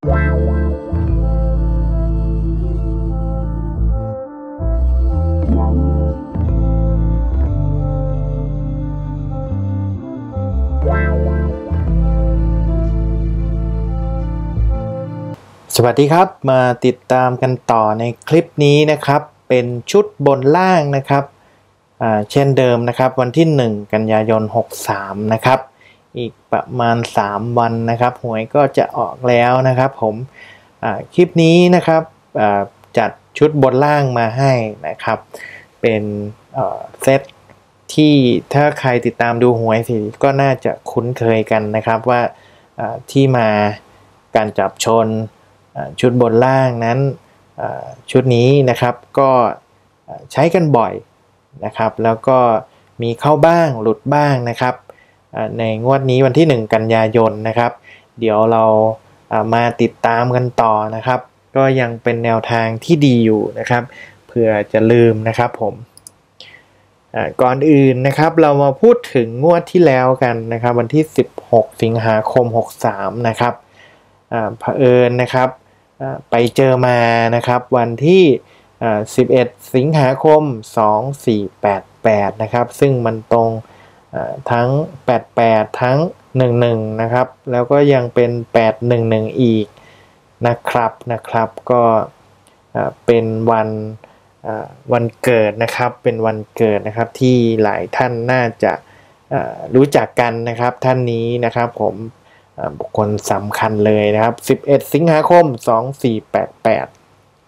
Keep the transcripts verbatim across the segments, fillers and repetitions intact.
สวัสดีครับมาติดตามกันต่อในคลิปนี้นะครับเป็นชุดบนล่างนะครับเช่นเดิมนะครับวันที่หนึ่งกันยายนหกสามนะครับอีกประมาณสามวันนะครับหวยก็จะออกแล้วนะครับผมคลิปนี้นะครับจัดชุดบนล่างมาให้นะครับเป็นเซตที่ถ้าใครติดตามดูหวยสิก็น่าจะคุ้นเคยกันนะครับว่าที่มาการจับชนชุดบนล่างนั้นชุดนี้นะครับก็ใช้กันบ่อยนะครับแล้วก็มีเข้าบ้างหลุดบ้างนะครับในงวดนี้วันที่หนึ่งกันยายนนะครับเดี๋ยวเรามาติดตามกันต่อนะครับก็ยังเป็นแนวทางที่ดีอยู่นะครับเผื่อจะลืมนะครับผมก่อนอื่นนะครับเรามาพูดถึงงวดที่แล้วกันนะครับวันที่สิบหกสิงหาคมหกสามนะครับเผอิญนะครับไปเจอมานะครับวันที่สิบเอ็ดสิงหาคมสองสี่แปดแปดนะครับซึ่งมันตรงทั้งแปดแปดทั้งหนึ่งหนึ่งนะครับแล้วก็ยังเป็นแปดหนึ่งหนึ่งอีกนะครับนะครับก็เป็นวันวันเกิดนะครับเป็นวันเกิดนะครับที่หลายท่านน่าจะรู้จักกันนะครับท่านนี้นะครับผมบุคคลสำคัญเลยนะครับสิบเอ็ดสิงหาคมสองสี่แปดแปด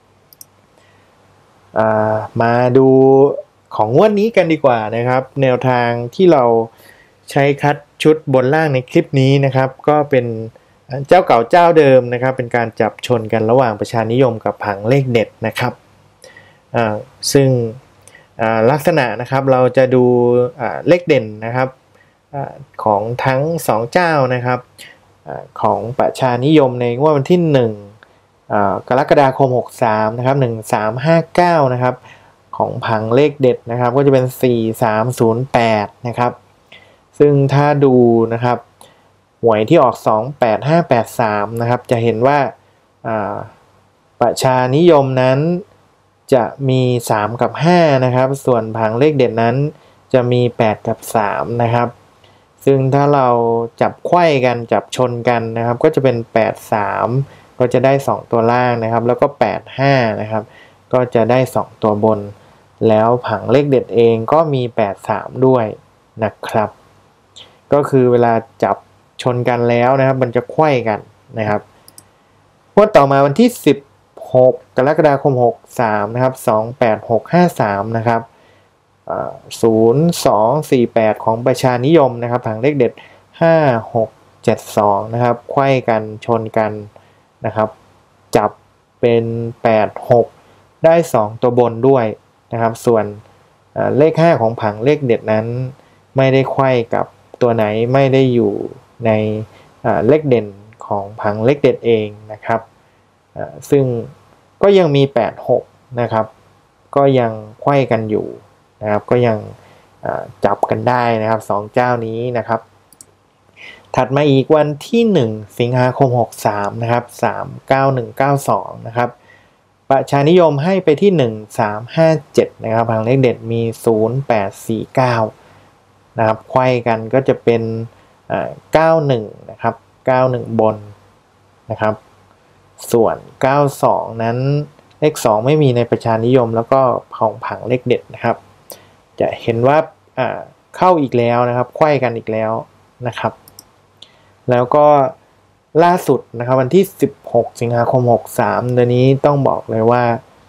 มาดูของงวดนี้กันดีกว่านะครับแนวทางที่เราใช้คัดชุดบนล่างในคลิปนี้นะครับก็เป็นเจ้าเก่าเจ้าเดิมนะครับเป็นการจับชนกันระหว่างประชานิยมกับผังเลขเด็ดนะครับซึ่งลักษณะนะครับเราจะดูเลขเด่นนะครับของทั้งสองเจ้านะครับของประชานิยมในงวดวันที่หนึ่งกรกฎาคมหกสามนะครับหนึ่งสามห้าเก้านะครับของผังเลขเด็ดนะครับก็จะเป็นสี่สามศูนย์แปดนะครับซึ่งถ้าดูนะครับหวยที่ออกสองแปดห้าแปดสามนะครับจะเห็นว่าประชานิยมนั้นจะมีสามกับห้านะครับส่วนผังเลขเด็ดนั้นจะมีแปดกับสามนะครับซึ่งถ้าเราจับไขว้กันจับชนกันนะครับก็จะเป็นแปดสามก็จะได้สองตัวล่างนะครับแล้วก็แปดห้านะครับก็จะได้สองตัวบนแล้วผังเลขเด็ดเองก็มีแปดสามด้วยนะครับก็คือเวลาจับชนกันแล้วนะครับมันจะไขว้กันนะครับงวดต่อมาวันที่สิบหกกรกฎาคมหกสามนะครับสองแปดหกห้าสามนะครับศูนย์สองสี่แปดของประชานิยมนะครับผังเลขเด็ดห้าหกเจ็ดสองนะครับไขว้กันชนกันนะครับจับเป็นแปดหกได้สองตัวบนด้วยนะครับส่วนเลขห้าของผังเลขเด็ดนั้นไม่ได้ไขว้กับตัวไหนไม่ได้อยู่ในเลขเด่นของผังเลขเด็ดเองนะครับซึ่งก็ยังมีแปดหกนะครับก็ยังไขว้กันอยู่นะครับก็ยังจับกันได้นะครับสองเจ้านี้นะครับถัดมาอีกวันที่หนึ่งสิงหาคมหกสามนะครับสามเก้าหนึ่งเก้าสองนะครับประชานิยมให้ไปที่หนึ่งสามห้าเจ็ดนะครับผังเลขเด็ดมีศูนย์แปดสี่เก้านะครับไขว้กันก็จะเป็นเก้าหนึ่งนะครับเก้าหนึ่งบนนะครับส่วนเก้าสองนั้นเลขสองไม่มีในประชานิยมแล้วก็ของผังเลขเด็ดนะครับจะเห็นว่าเข้าอีกแล้วนะครับไขว้กันอีกแล้วนะครับแล้วก็ล่าสุดนะครับวันที่สิบหกสิงหาคมหกสามเดือนนี้ต้องบอกเลยว่า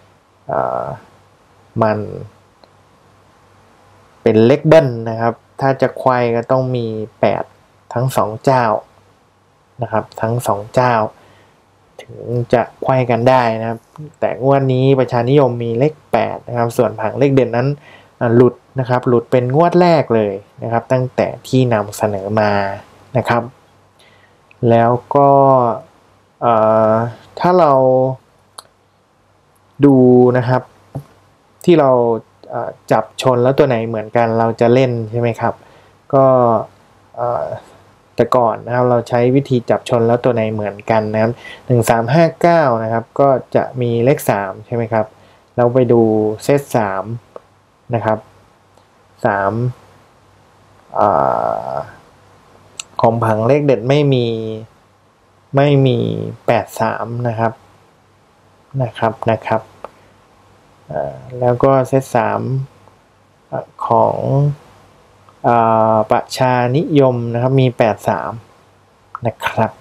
มันเป็นเลขเบิ้ลนะครับถ้าจะไขว้ก็ต้องมีแปดทั้งสองเจ้านะครับทั้งสองเจ้าถึงจะไขว้กันได้นะครับแต่งวดนี้ประชานิยมมีเลขแปดนะครับส่วนผังเลขเด่นนั้นหลุดนะครับหลุดเป็นงวดแรกเลยนะครับตั้งแต่ที่นำเสนอมานะครับแล้วก็ถ้าเราดูนะครับที่เราจับชนแล้วตัวไหนเหมือนกันเราจะเล่นใช่ไหมครับก็แต่ก่อนนะครับเราใช้วิธีจับชนแล้วตัวไหนเหมือนกันนะครับหนึ่ง สาม ห้า เก้านะครับก็จะมีเลขสามใช่ไหมครับเราไปดูเซตสามนะครับสามอ่าของผังเลขเด็ดไม่มีไม่มีแปด สามนะครับนะครับนะครับแล้วก็เซตสามของประชานิยมนะครับมีแปด สามนะครับ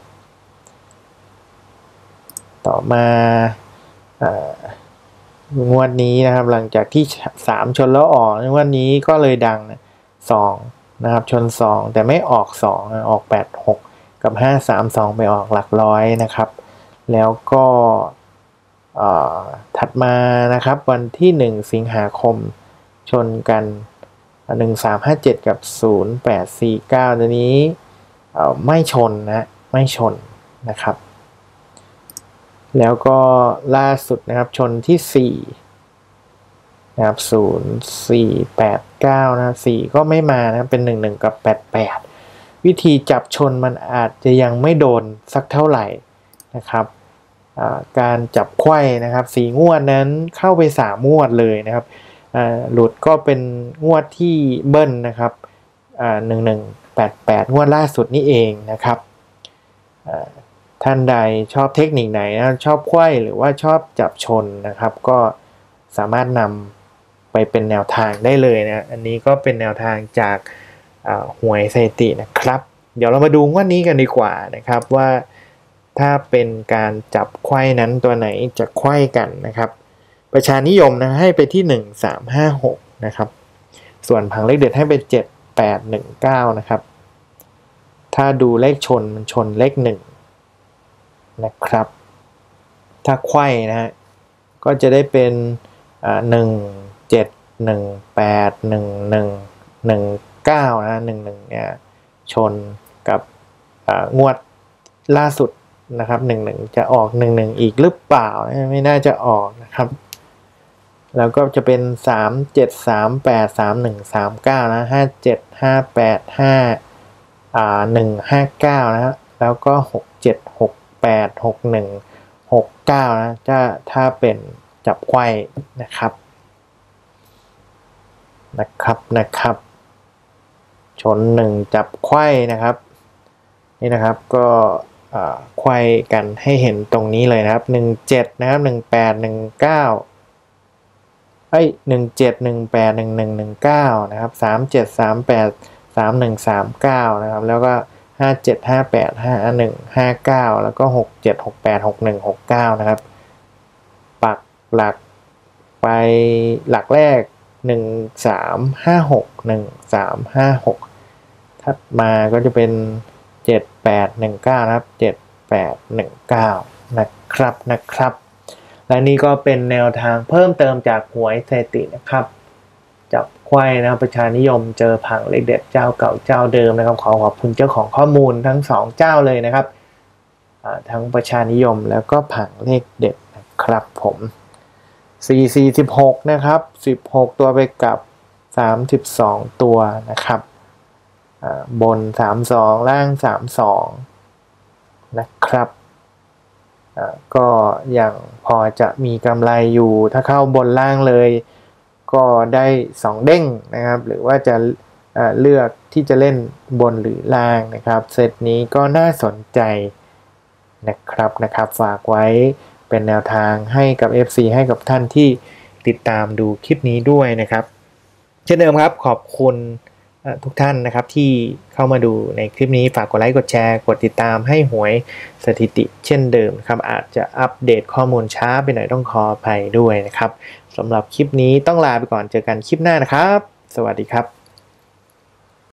ต่อมางวดนี้นะครับหลังจากที่สามชนแล้วออกงวดนี้ก็เลยดังสองนะครับชนสองแต่ไม่ออกสองออกแปด หกกับห้า สาม สองไปออกหลักร้อยนะครับแล้วก็ถัดมานะครับวันที่หนึ่งสิงหาคมชนกันหนึ่ง สาม ห้า เจ็ดกับศูนย์ แปด สี่ เก้าตัวนี้ไม่ชนนะไม่ชนนะครับแล้วก็ล่าสุดนะครับชนที่สี่นะครับศูนย์ สี่ แปด เก้านะสี่ก็ไม่มานะเป็นหนึ่ง หนึ่งกับแปด แปดวิธีจับชนมันอาจจะยังไม่โดนสักเท่าไหร่นะครับการจับไขว้นะครับสี่งวดนั้นเข้าไปสามงวดเลยนะครับหลุดก็เป็นงวดที่เบิ้ลนะครับหนึ่ง หนึ่ง แปด แปดงวดล่าสุดนี่เองนะครับท่านใดชอบเทคนิคไหนนะชอบไขว้หรือว่าชอบจับชนนะครับก็สามารถนำไปเป็นแนวทางได้เลยนะอันนี้ก็เป็นแนวทางจากหวยสถิตินะครับเดี๋ยวเรามาดูงวดนี้กันดีกว่านะครับว่าถ้าเป็นการจับไขว้นั้นตัวไหนจะไขว้กันนะครับประชานิยมนะให้ไปที่หนึ่ง สาม ห้า หกนะครับส่วนผังเลขเด็ดให้ไปเจ็ด แปด หนึ่ง เก้านะครับถ้าดูเลขชนมันชนเลขหนึ่งนะครับถ้าไขว้นะฮะก็จะได้เป็นหนึ่ง เจ็ด หนึ่ง แปด หนึ่ง หนึ่ง หนึ่ง เก้านะหนึ่ง หนึ่งเนี่ยชนกับงวดล่าสุดนะครับหนึ่ง หนึ่งจะออกหนึ่ง หนึ่งอีกหรือเปล่าไม่น่าจะออกนะครับแล้วก็จะเป็นสาม เจ็ด สาม แปด สาม หนึ่ง สาม เก้านะห้า เจ็ด ห้า แปด ห้าอ่าหนึ่ง ห้า เก้านะแล้วก็หก เจ็ด หก แปด หก หนึ่ง หก เก้านะถ้าถ้าเป็นจับไขว้นะครับนะครับนะครับชนหนึ่งจับไขว้นะครับนี่นะครับก็ไขว้กันให้เห็นตรงนี้เลยนะครับหนึ่ง เจ็ดนะครับหนึ่ง แปด หนึ่ง เก้าเอ้ยหนึ่ง เจ็ด หนึ่ง แปด หนึ่ง หนึ่ง หนึ่ง เก้านะครับสาม เจ็ด สาม แปด สาม หนึ่ง สาม เก้านะครับแล้วก็ห้า เจ็ด ห้า แปด ห้า หนึ่ง ห้า เก้าแล้วก็หก เจ็ด หก แปด หก หนึ่ง หก เก้านะครับปักหลักไปหลักแรกหนึ่ง สาม ห้า หก หนึ่ง สาม ห้า หกถัดมาก็จะเป็นเจ็ด แปด หนึ่ง เก้านะครับเจ็ด แปด หนึ่ง เก้านะครับนะครับและนี่ก็เป็นแนวทางเพิ่มเติมจากหวยสถิตินะครับจับไขว้นะประชานิยมเจอผังเลขเด็ดเจ้าเก่าเจ้าเดิมนะครับขอขอบคุณเจ้าของข้อมูลทั้งสองเจ้าเลยนะครับทั้งประชานิยมแล้วก็ผังเลขเด็ดนะครับผมสี่ สี่ สิบหกนะครับสิบหกตัวไปกับสามสิบสองตัวนะครับบนสาม สองล่างสาม สองนะครับก็อย่างพอจะมีกำไรอยู่ถ้าเข้าบนล่างเลยก็ได้สองเด้งนะครับหรือว่าจะเลือกที่จะเล่นบนหรือล่างนะครับเซตนี้ก็น่าสนใจนะครับนะครับฝากไว้เป็นแนวทางให้กับ เอฟ ซี ให้กับท่านที่ติดตามดูคลิปนี้ด้วยนะครับเช่นเดิมครับขอบคุณทุกท่านนะครับที่เข้ามาดูในคลิปนี้ฝากกดไลค์กดแชร์กดติดตามให้หวยสถิติเช่นเดิมครับอาจจะอัปเดตข้อมูลช้าไปหน่อยต้องขออภัยด้วยนะครับสำหรับคลิปนี้ต้องลาไปก่อนเจอกันคลิปหน้านะครับสวัสดีครับ